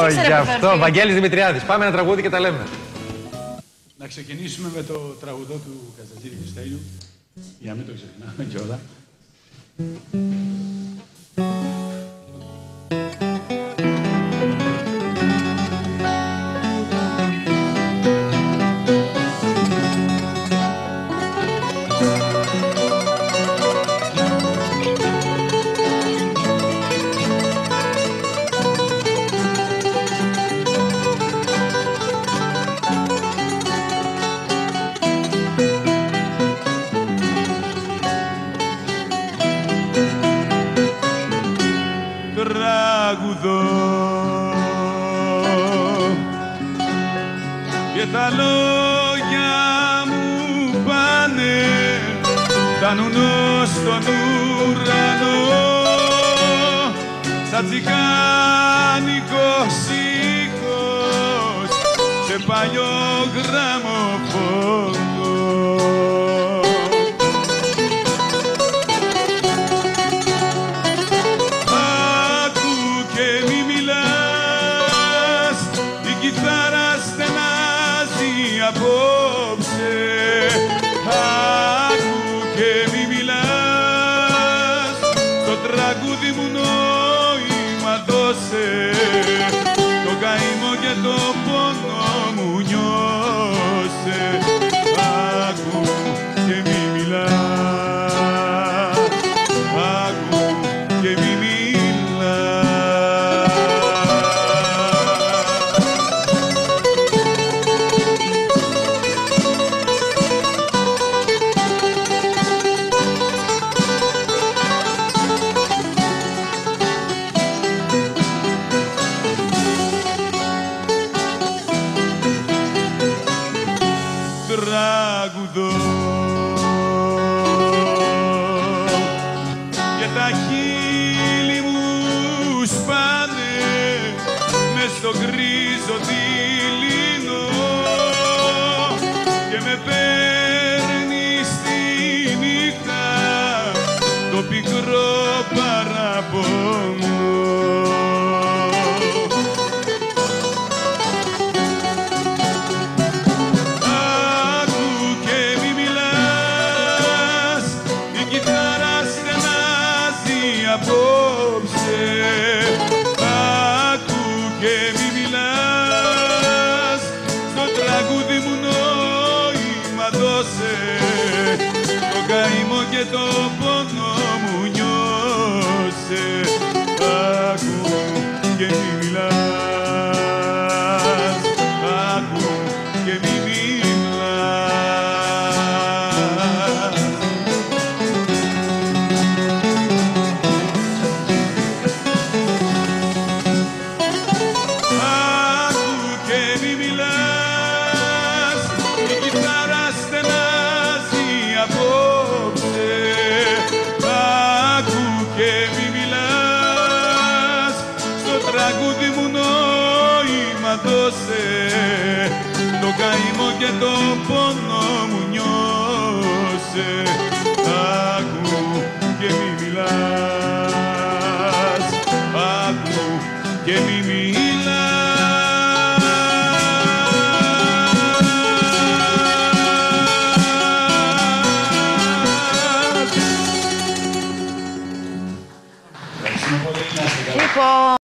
Γι' αυτό, Βαγγέλης Δημητριάδης. Πάμε ένα τραγούδι και τα λέμε. Να ξεκινήσουμε με το τραγουδό του Καζατζήρη και Στέλιου, για να μην το ξεχνάμε κιόλα. Τραγουδώ και τα λόγια μου πάνε, φτάνουν στον ουρανό σαν τσιγκάνικο ήχος σε παλιό γραμμοφόνο. Απόψε, άκου και μη μιλάς, στο τραγούδι μου νόημα δώσε, το καημό και το πόνο μου νιώσε, άκου και μη μιλάς, άκου και μη μιλάς. Τραγουδώ και τα χείλη μου σπάνε μες στο γκρίζο δειλινό και με παίρνει στη νύχτα το πικρό παραπονό. Απόψε, άκου και μη μιλάς, στο τραγούδι μου νόημα δώσε, το καημό και το πόνο μου νιώσε, άκου και μη μιλάς, άκου και μη μιλάς. Τραγούδι μου νόημα δώσε, το καημό και το πόνο μου νιώσε, άκου και μη μιλάς, άκου και μη μιλάς.